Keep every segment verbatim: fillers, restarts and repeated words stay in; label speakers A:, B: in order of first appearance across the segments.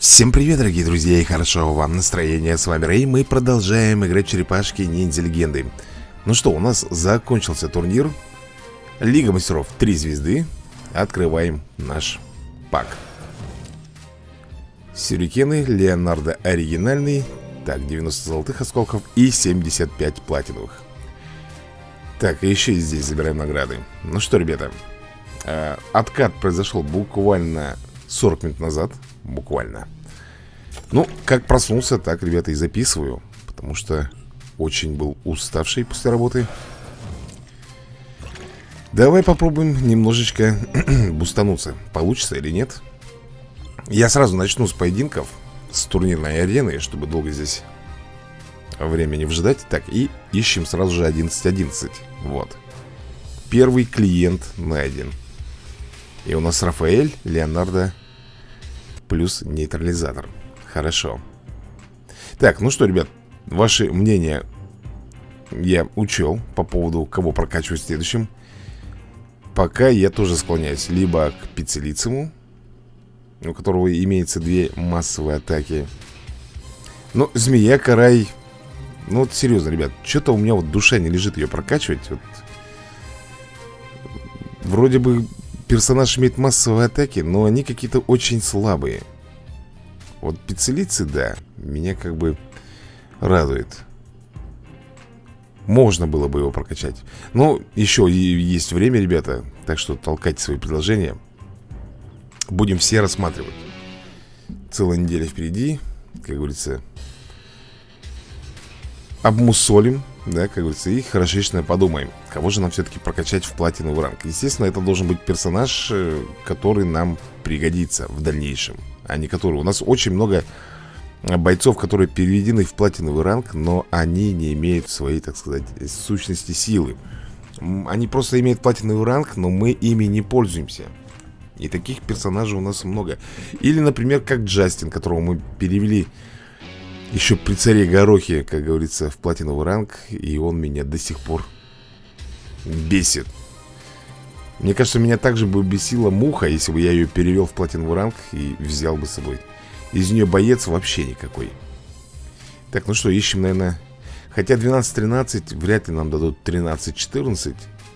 A: Всем привет, дорогие друзья, и хорошего вам настроения. С вами Рэй, мы продолжаем играть черепашки ниндзя легенды. Ну что, у нас закончился турнир Лига мастеров три звезды. Открываем наш пак. Сюрикены, Леонардо оригинальный. Так, девяносто золотых осколков и семьдесят пять платиновых. Так, и еще и здесь забираем награды. Ну что, ребята, э, откат произошел буквально сорок минут назад. Буквально. Ну, как проснулся, так, ребята, и записываю. Потому что очень был уставший после работы. Давай попробуем немножечко бустануться. Получится или нет? Я сразу начну с поединков, с турнирной арены, чтобы долго здесь времени вжидать. Так, и ищем сразу же одиннадцать одиннадцать. Вот. Первый клиент найден. И у нас Рафаэль, Леонардо плюс нейтрализатор. Хорошо. Так, ну что, ребят, ваши мнения я учел по поводу кого прокачивать следующим. Пока я тоже склоняюсь либо к Пиццелицему, у которого имеется две массовые атаки. Но Змея Карай, ну вот серьезно, ребят, что-то у меня вот душа не лежит ее прокачивать. Вот. Вроде бы персонаж имеет массовые атаки, но они какие-то очень слабые. Вот Пиццелицы, да, меня как бы радует. Можно было бы его прокачать. Но еще есть время, ребята. Так что толкайте свои предложения. Будем все рассматривать. Целая неделя впереди. Как говорится, обмусолим, да, как говорится, и хорошечно подумаем, кого же нам все-таки прокачать в платиновый ранг. Естественно, это должен быть персонаж, который нам пригодится в дальнейшем, а не который. У нас очень много бойцов, которые переведены в платиновый ранг, но они не имеют своей, так сказать, сущности силы. Они просто имеют платиновый ранг, но мы ими не пользуемся. И таких персонажей у нас много. Или, например, как Джастин, которого мы перевели еще при царе Горохе, как говорится, в платиновый ранг. И он меня до сих пор бесит. Мне кажется, меня также бы бесила Муха, если бы я ее перевел в платиновый ранг и взял бы с собой. Из нее боец вообще никакой. Так, ну что, ищем, наверное. Хотя двенадцать тринадцать вряд ли нам дадут тринадцать четырнадцать.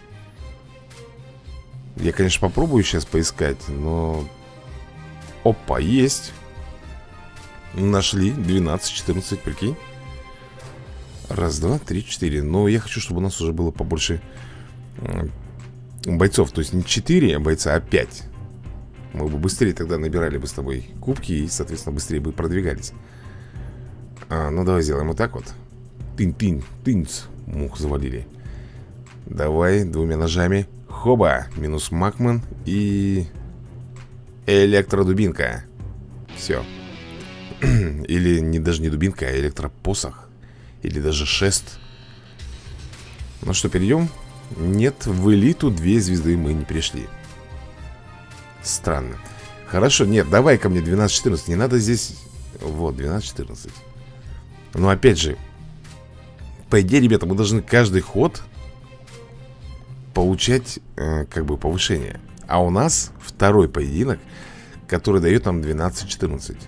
A: Я, конечно, попробую сейчас поискать, но... Опа, есть. Нашли двенадцать четырнадцать, прикинь. Раз, два, три, четыре. Но я хочу, чтобы у нас уже было побольше бойцов. То есть не четыре бойца, а пять. Мы бы быстрее тогда набирали бы с тобой кубки и, соответственно, быстрее бы продвигались. а, Ну, давай сделаем вот так вот. Тынь-тынь, тынц. Мух завалили. Давай двумя ножами. Хоба, минус Макман и электродубинка. Все. Или не, даже не дубинка, а электропосох. Или даже шест. Ну что, перейдем? Нет, в элиту две звезды мы не перешли. Странно. Хорошо, нет, давай ко мне двенадцать четырнадцать. Не надо здесь... Вот, двенадцать четырнадцать. Но опять же, по идее, ребята, мы должны каждый ход получать э, как бы повышение. А у нас второй поединок, который дает нам двенадцать четырнадцать.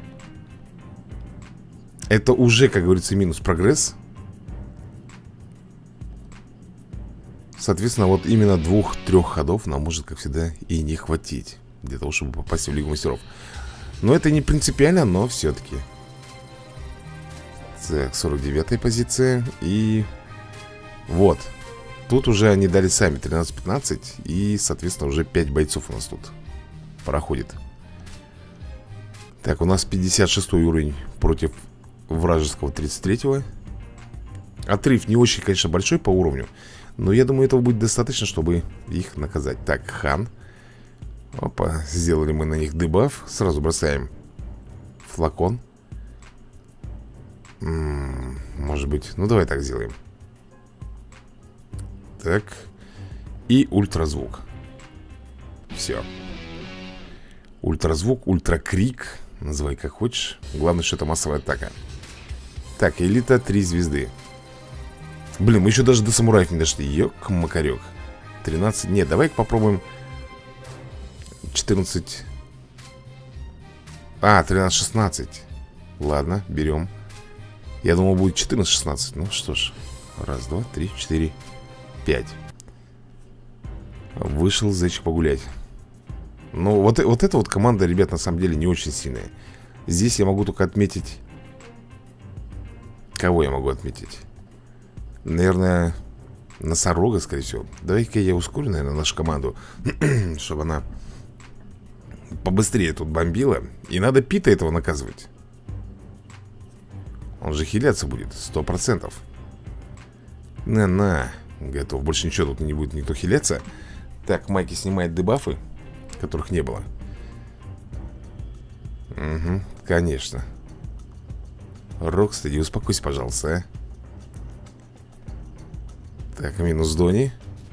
A: Это уже, как говорится, минус прогресс. Соответственно, вот именно двух-трех ходов нам может, как всегда, и не хватить для того, чтобы попасть в Лигу мастеров. Но это не принципиально, но все-таки. Так, сорок девятая позиция. И вот. Тут уже они дали сами тринадцать пятнадцать. И, соответственно, уже пять бойцов у нас тут проходит. Так, у нас пятьдесят шестой уровень против вражеского тридцать третьего. Отрыв не очень, конечно, большой по уровню, но я думаю, этого будет достаточно, чтобы их наказать. Так, Хан. Опа, сделали мы на них дебаф. Сразу бросаем флакон. М-м, может быть, ну давай так сделаем. Так. И ультразвук. Все. Ультразвук, ультракрик. Называй как хочешь. Главное, что это массовая атака. Так, элита три звезды. Блин, мы еще даже до самураев не дошли. Ёк-макарёк. тринадцать. Нет, давай попробуем четырнадцать А, тринадцать шестнадцать. Ладно, берем. Я думал, будет четырнадцать шестнадцать. Ну что ж. Раз, два, три, четыре, пять. Вышел зайчик погулять. Ну, вот, вот эта вот команда, ребят, на самом деле не очень сильная. Здесь я могу только отметить... Кого я могу отметить? Наверное, носорога, скорее всего. Давай-ка я ускорю, наверное, нашу команду, чтобы она побыстрее тут бомбила. И надо Пита этого наказывать. Он же хиляться будет, сто процентов. На-на. Готов, больше ничего тут не будет никто хиляться. Так, Майки снимает дебафы, которых не было. Угу, конечно. Рокстеди, успокойся, пожалуйста, а. Так, минус Дони.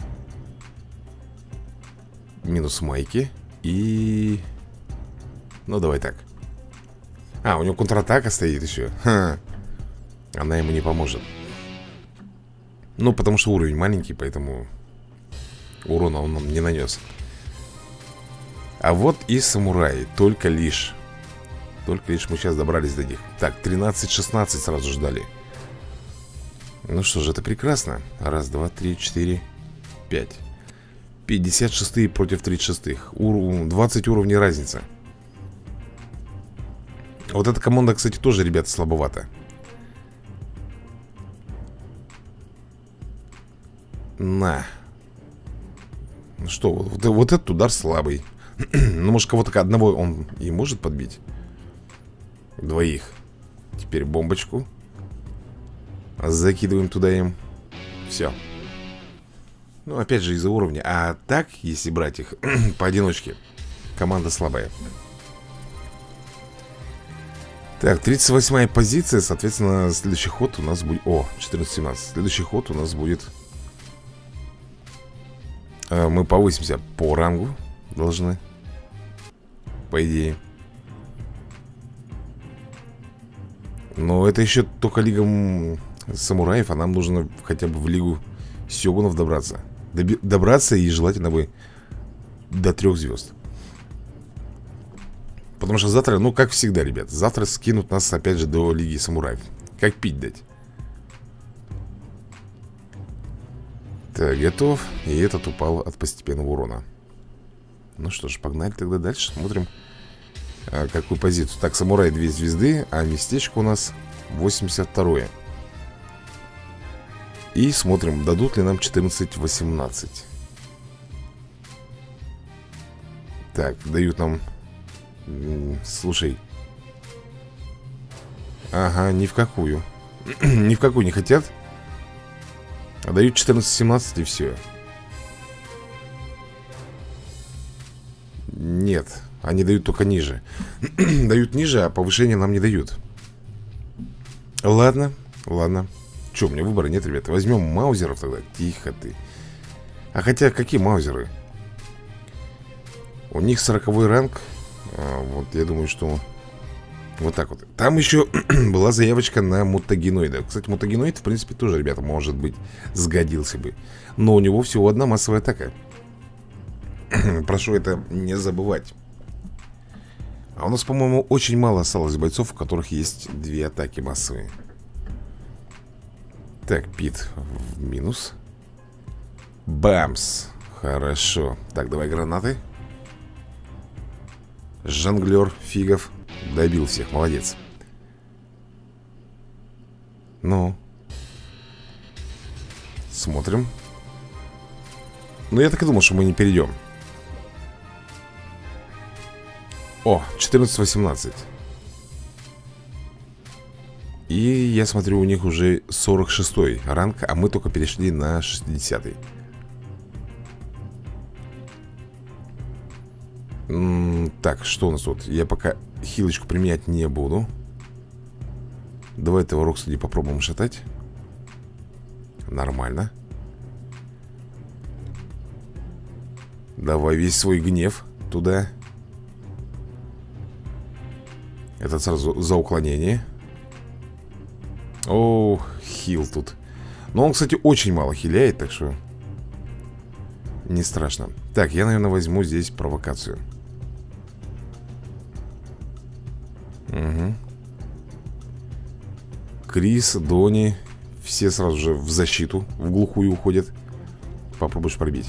A: Минус Майки. И... Ну, давай так. А, у него контратака стоит еще. Ха. Она ему не поможет. Ну, потому что уровень маленький, поэтому урона он нам не нанес. А вот и самураи. Только лишь Только лишь мы сейчас добрались до них. Так, тринадцать шестнадцать сразу ждали. Ну что же, это прекрасно. Раз, два, три, четыре, пять. пятьдесят шестые против тридцать шестых. Ур... двадцать уровней разница. Вот эта команда, кстати, тоже, ребята, слабовата. На. Ну что, вот, вот этот удар слабый. Ну, может, кого-то одного он и может подбить. Двоих. Теперь бомбочку. Закидываем туда им. Все. Ну, опять же, из-за уровня. А так, если брать их поодиночке, команда слабая. Так, тридцать восьмая позиция. Соответственно, следующий ход у нас будет... О, четырнадцать семнадцать. Следующий ход у нас будет... Мы повысимся по рангу. Должны. По идее. Но это еще только лига самураев. А нам нужно хотя бы в лигу сёгунов добраться. Доби добраться и желательно бы до трех звезд. Потому что завтра, ну как всегда, ребят, завтра скинут нас опять же до лиги самураев. Как пить дать. Так, готов. И этот упал от постепенного урона. Ну что ж, погнали тогда дальше. Смотрим, а, какую позицию. Так, самурай две звезды, а местечко у нас восемьдесят второе. И смотрим, дадут ли нам четырнадцать восемнадцать. Так, дают нам... Слушай. Ага, ни в какую. Ни в какую не хотят. А дают четырнадцать семнадцать и все. Нет, они дают только ниже. Дают ниже, а повышение нам не дают. Ладно, ладно. Че, у меня выбора нет, ребята. Возьмем маузеров тогда. Тихо ты. А хотя, какие маузеры? У них сороковой ранг. а, Вот, я думаю, что... Вот так вот. Там еще была заявочка на мутагеноида. Кстати, мутагеноид, в принципе, тоже, ребята, может быть, сгодился бы. Но у него всего одна массовая атака. Прошу это не забывать. А у нас, по-моему, очень мало осталось бойцов, у которых есть две атаки массовые. Так, Пит в минус. Бамс. Хорошо. Так, давай гранаты. Жонглер фигов. Добил всех, молодец. Ну. Смотрим. Ну, я так и думал, что мы не перейдем. О, четырнадцать восемнадцать. И я смотрю, у них уже сорок шестой ранг, а мы только перешли на шестидесятый. М-м, так, что у нас тут? Я пока хилочку применять не буду. Давай этого Рокстеди попробуем шатать. Нормально. Давай весь свой гнев туда. Это сразу за уклонение. О, хил тут. Но он, кстати, очень мало хиляет, так что не страшно. Так, я, наверное, возьму здесь провокацию. Угу. Крис, Дони. Все сразу же в защиту, в глухую уходят. Попробуешь пробить.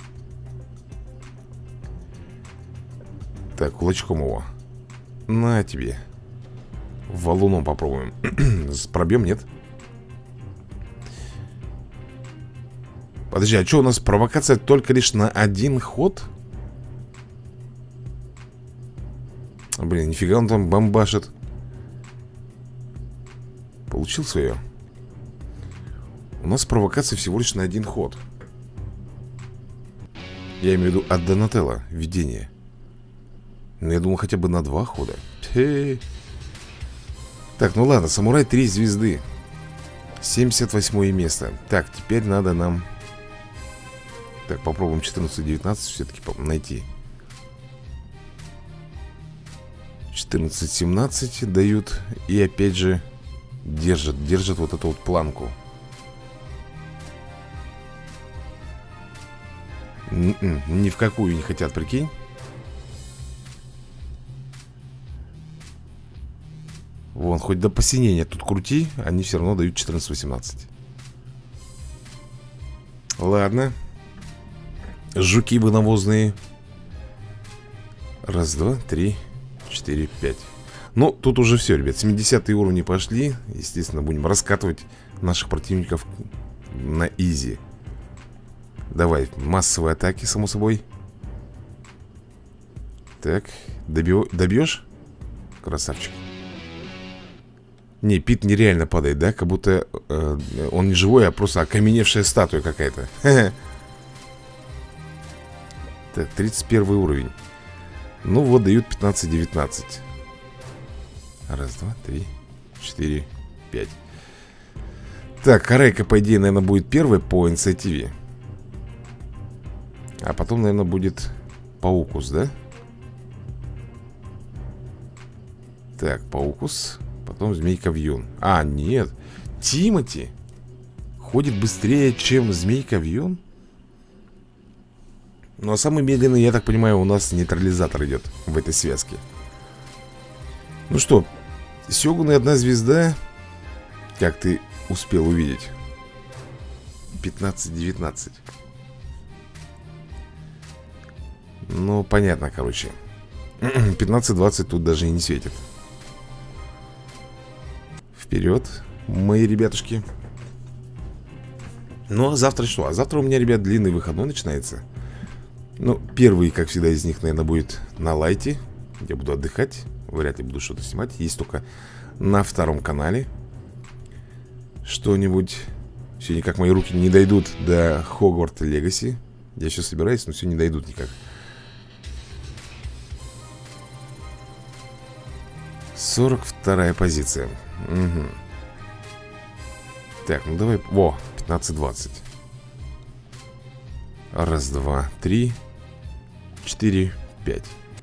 A: Так, кулачком его. На тебе. Валуном попробуем. Пробьем, нет? Подожди, а что у нас провокация только лишь на один ход? Блин, нифига он там бомбашит. Получил свое. У нас провокация всего лишь на один ход. Я имею в виду от Донателло видение. Но я думал хотя бы на два хода. Хе-хе. Так, ну ладно, самурай три звезды. семьдесят восьмое место. Так, теперь надо нам... Так, попробуем четырнадцать девятнадцать все-таки найти. четырнадцать семнадцать дают. И опять же держат, держат вот эту вот планку. Н-н, ни в какую не хотят, прикинь. Вон, хоть до посинения тут крути, они все равно дают четырнадцать восемнадцать. Ладно. Жуки вы навозные. Раз, два, три, четыре, пять. Ну, тут уже все, ребят, семидесятые уровни пошли. Естественно, будем раскатывать наших противников на изи. Давай, массовые атаки, само собой. Так, добью... добьешь? Красавчик. Не, Пит нереально падает, да? Как будто э, он не живой, а просто окаменевшая статуя какая-то. Так, тридцать первый уровень. Ну вот, дают пятнадцать девятнадцать. Раз, два, три, четыре, пять. Так, Карайка, по идее, наверное, будет первой по инициативе. А потом, наверное, будет Паукус, да? Так, Паукус. Потом Змейка Вьюн. А, нет, Тимати ходит быстрее, чем Змейка Вьюн. Ну, а самый медленный, я так понимаю, у нас нейтрализатор идет в этой связке. Ну что, Сёгун и одна звезда. Как ты успел увидеть? пятнадцать девятнадцать. Ну, понятно, короче. пятнадцать двадцать тут даже и не светит. Вперед, мои ребятушки. Ну, а завтра что? А завтра у меня, ребят, длинный выходной начинается. Ну, первый, как всегда, из них, наверное, будет на лайте. Я буду отдыхать. Вряд ли буду что-то снимать. Есть только на втором канале что-нибудь. Все никак мои руки не дойдут до Хогвартс Легаси. Я еще собираюсь, но все не дойдут никак. сорок вторая позиция. Угу. Так, ну давай. Во, пятнадцать двадцать. Раз, два, три, четыре, пять.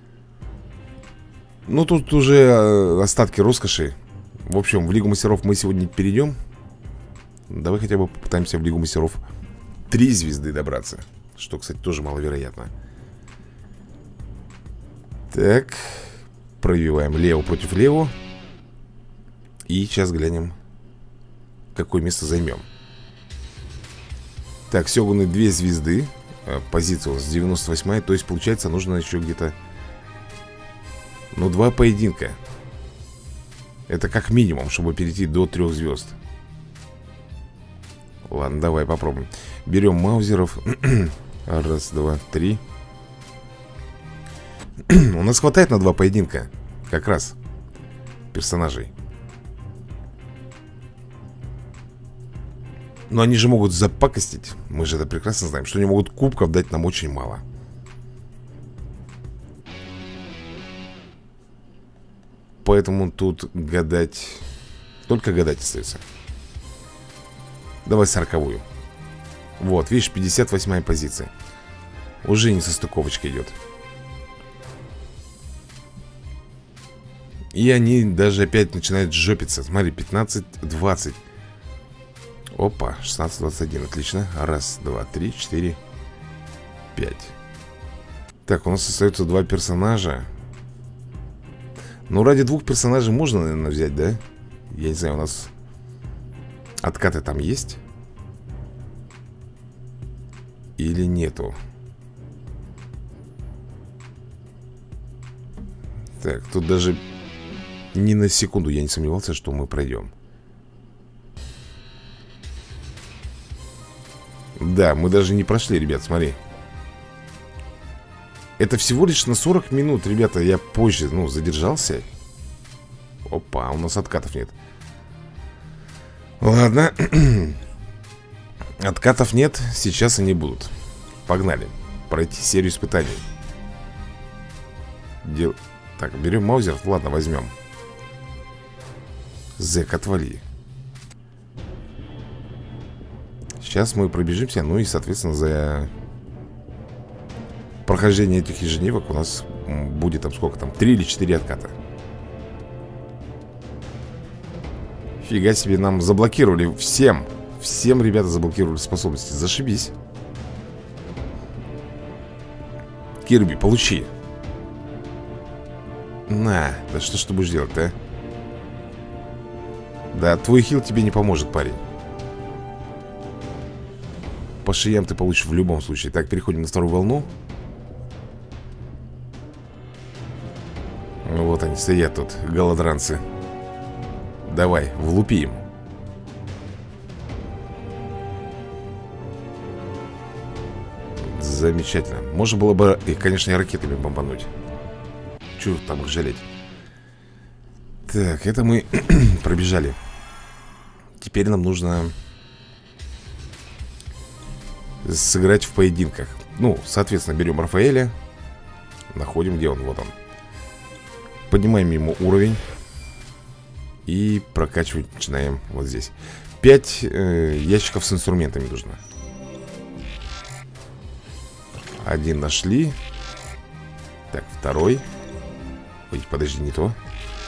A: Ну, тут уже остатки роскоши. В общем, в Лигу Мастеров мы сегодня перейдем. Давай хотя бы попытаемся в Лигу Мастеров три звезды добраться. Что, кстати, тоже маловероятно. Так. Пробиваем лево против лево. И сейчас глянем, какое место займем. Так, Сёгуны две звезды. Позиция у нас девяносто восьмая. То есть, получается, нужно еще где-то, ну, два поединка. Это как минимум, чтобы перейти до трех звезд. Ладно, давай попробуем. Берем маузеров. Раз, два, три. У нас хватает на два поединка. Как раз персонажей. Но они же могут запакостить. Мы же это прекрасно знаем, что они могут кубков дать нам очень мало. Поэтому тут гадать, только гадать остается. Давай сороковую. Вот, видишь, пятьдесят восьмая позиция. Уже не состыковочка идет. И они даже опять начинают жопиться. Смотри, пятнадцать двадцать. Опа, шестнадцать двадцать один, отлично. Раз, два, три, четыре, пять. Так, у нас остается два персонажа. Ну, ради двух персонажей можно, наверное, взять, да? Я не знаю, у нас откаты там есть? Или нету? Так, тут даже ни на секунду я не сомневался, что мы пройдем. Да, мы даже не прошли, ребят, смотри. Это всего лишь на сорок минут, ребята. Я позже, ну, задержался. Опа, у нас откатов нет. Ладно. Откатов нет, сейчас они будут. Погнали. Пройти серию испытаний. Дел... Так, берем маузер. Ладно, возьмем. Зэк, отвали. Сейчас мы пробежимся. Ну и, соответственно, за прохождение этих ежедневок у нас будет там сколько там? Три или четыре отката. Фига себе, нам заблокировали всем. Всем, ребята, заблокировали способности. Зашибись. Кирби, получи. На, да что ж ты будешь делать, а? Да, твой хил тебе не поможет, парень. По шеям ты получишь в любом случае. Так, переходим на вторую волну. Вот они стоят тут, голодранцы. Давай, влупи им. Замечательно. Можно было бы их, конечно, и ракетами бомбануть. Чего там их жалеть. Так, это мы пробежали. Теперь нам нужно сыграть в поединках. Ну, соответственно, берем Рафаэля. Находим, где он, вот он. Поднимаем ему уровень. И прокачивать начинаем вот здесь. Пять э, ящиков с инструментами нужно. Один нашли. Так, второй. Ой, подожди, не то.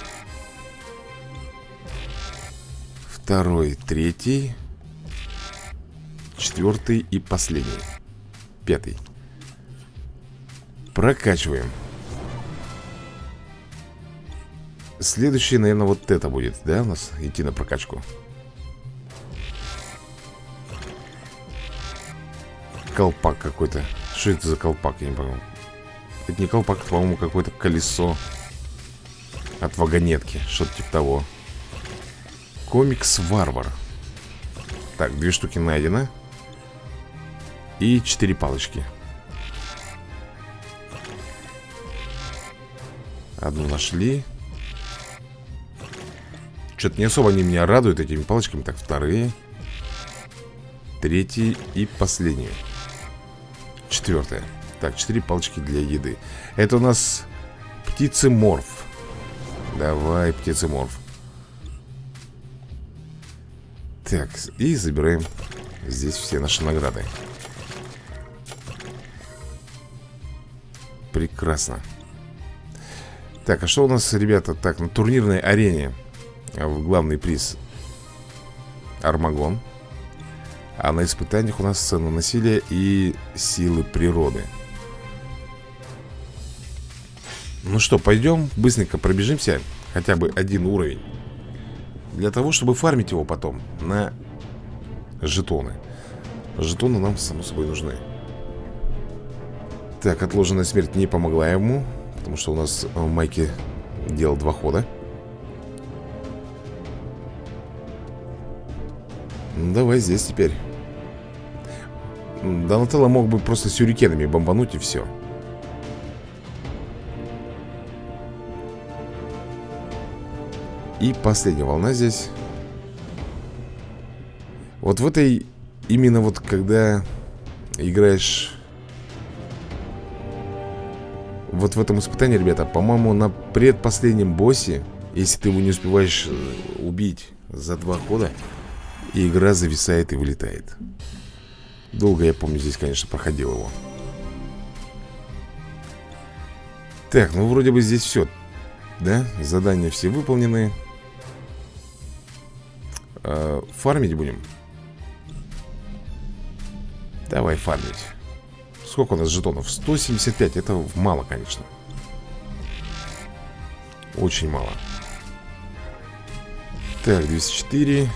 A: Второй, третий. Четвертый и последний. Пятый. Прокачиваем. Следующий, наверное, вот это будет, да, у нас идти на прокачку. Колпак какой-то. Что это за колпак, я не понял. Это не колпак, это, по-моему, какое-то колесо от вагонетки, что-то типа того. Комикс-варвар. Так, две штуки найдено. И четыре палочки. Одну нашли. Что-то не особо они меня радуют этими палочками. Так, вторые. Третий и последний. Четвертая. Так, четыре палочки для еды. Это у нас птицеморф. Давай, птицеморф. Так, и забираем здесь все наши награды. Прекрасно. Так, а что у нас, ребята? Так, на турнирной арене в главный приз Армагон. А на испытаниях у нас сцена насилия и силы природы. Ну что, пойдем быстренько пробежимся. Хотя бы один уровень. Для того, чтобы фармить его потом на жетоны. Жетоны нам, само собой, нужны. Так, отложенная смерть не помогла ему, потому что у нас Майки делал два хода. Ну, давай здесь теперь. Донателло мог бы просто сюрикенами бомбануть и все. И последняя волна здесь. Вот в этой, именно вот когда играешь вот в этом испытании, ребята, по-моему, на предпоследнем боссе, если ты его не успеваешь убить за два хода, игра зависает и вылетает. Долго, я помню, здесь, конечно, проходил его. Так, ну вроде бы здесь все. Да, задания все выполнены. э, Фармить будем. Давай фармить. Сколько у нас жетонов? сто семьдесят пять, это мало, конечно. Очень мало. Так, двести четыре.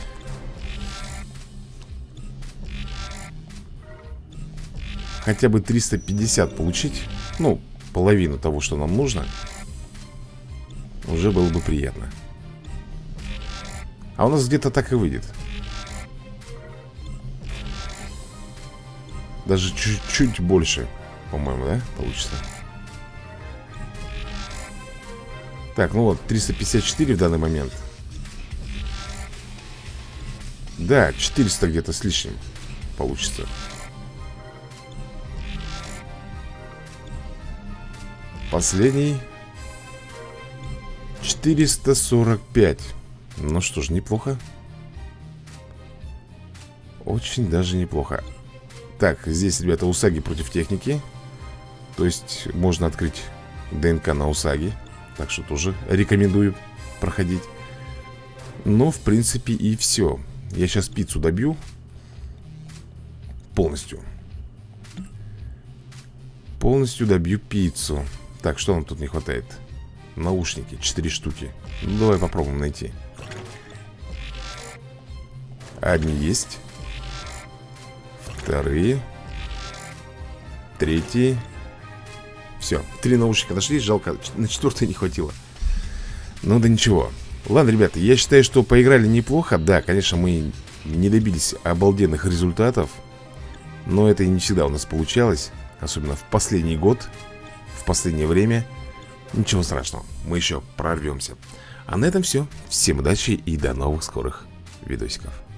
A: Хотя бы триста пятьдесят получить. Ну, половину того, что нам нужно. Уже было бы приятно. А у нас где-то так и выйдет. Даже чуть-чуть больше, по-моему, да, получится. Так, ну вот, триста пятьдесят четыре в данный момент. Да, четыреста где-то с лишним получится. Последний. четыреста сорок пять. Ну что ж, неплохо. Очень даже неплохо. Так, здесь, ребята, Усаги против техники. То есть можно открыть ДНК на Усаги. Так что тоже рекомендую проходить. Но, в принципе, и все. Я сейчас пиццу добью полностью. Полностью добью пиццу. Так, что нам тут не хватает? Наушники, четыре штуки. Ну, давай попробуем найти. Одни есть. Вторые. Третьи. Все, три наушника нашли. Жалко, на четвертый не хватило. Ну да ничего. Ладно, ребята, я считаю, что поиграли неплохо. Да, конечно, мы не добились обалденных результатов. Но это и не всегда у нас получалось. Особенно в последний год. В последнее время. Ничего страшного, мы еще прорвемся. А на этом все. Всем удачи и до новых скорых видосиков.